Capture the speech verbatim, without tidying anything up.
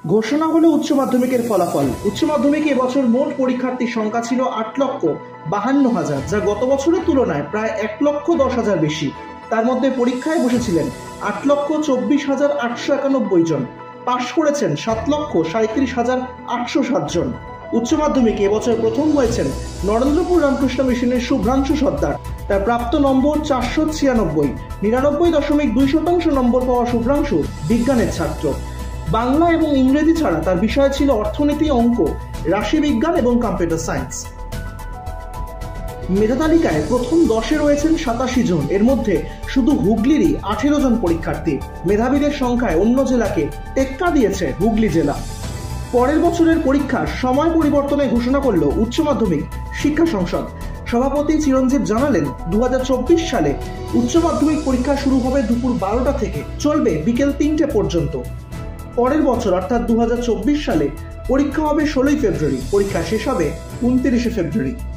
ঘোষণা হলো উচ্চ মাধ্যমিকের ফলাফল। উচ্চ মাধ্যমিকে এবছর মোট পরীক্ষার্থীর সংখ্যা ছিল আট লক্ষ বাহান্ন হাজার, যা গত বছরের তুলনায় প্রায় এক লক্ষ দশ হাজার বেশি। তার মধ্যে পরীক্ষায় বসেছিলেন আট লক্ষ চব্বিশ হাজার আটশো একানব্বই জন, পাশ করেছেন সাত লক্ষ সাঁত্রিশ হাজার আটশো সাত জন। উচ্চ মাধ্যমিকে এবছর প্রথম হয়েছেন নরেন্দ্রপুর রামকৃষ্ণ মিশনের শুভ্রাংশু সর্দার। তার প্রাপ্ত নম্বর চারশো ছিয়ানব্বই, নিরানব্বই দশমিক দুই শতাংশ নম্বর পাওয়া শুভ্রাংশু বিজ্ঞানের ছাত্র। বাংলা এবং ইংরেজি ছাড়া তার বিষয় ছিল অর্থনীতি, অঙ্ক, রাশিবিজ্ঞান এবং কম্পিউটার সায়েন্স। মেধা তালিকায় প্রথম দশে রয়েছেন সাতাশি জন, এর মধ্যে শুধু হুগলিরই আঠেরো জন পরীক্ষার্থী। মেধাবীদের সংখ্যায় অন্য জেলাকে টেক্কা দিয়েছে হুগলি জেলা। পরের বছরের পরীক্ষার সময় পরিবর্তনের ঘোষণা করল উচ্চ মাধ্যমিক শিক্ষা সংসদ। সভাপতি চিরঞ্জিত জানালেন, দু হাজার চব্বিশ সালে উচ্চ মাধ্যমিক পরীক্ষা শুরু হবে দুপুর বারোটা থেকে, চলবে বিকেল তিনটে পর্যন্ত। পরের বছর অর্থাৎ দু হাজার চব্বিশ সালে পরীক্ষা হবে ষোলোই ফেব্রুয়ারি, পরীক্ষা শেষ হবে উনত্রিশে ফেব্রুয়ারি।